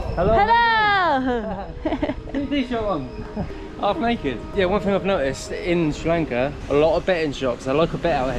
Hello. Hello. T-shirt on. Half naked. Yeah, one thing I've noticed in Sri Lanka, a lot of betting shops. I like a bet out here.